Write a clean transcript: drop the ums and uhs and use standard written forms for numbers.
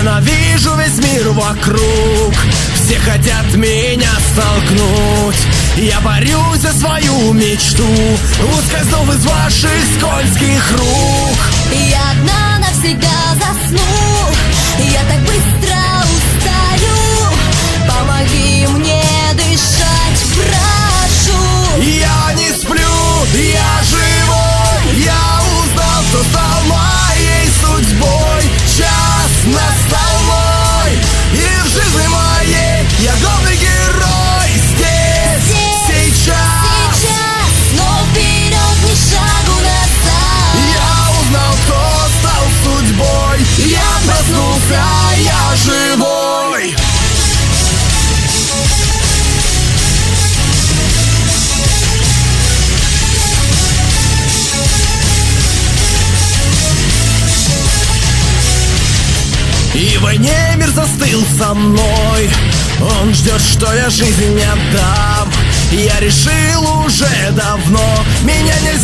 Ненавижу весь мир вокруг, все хотят меня столкнуть. Я борюсь за свою мечту, ускользнув из ваших скользких рук. Я одна навсегда засну, я так быстро устаю. Помоги мне дышать, прошу. Я не сплю, я живой, я узнал, кто стал моей судьбой. Час настал мой, и в жизни моей я главный герой. Здесь, сейчас, но вперед, ни шагу назад. я узнал, кто стал судьбой. Я проснулся, я живой. И в войне мир застыл со мной, он ждет, что я жизнь не отдам. Я решил уже давно, меня нельзя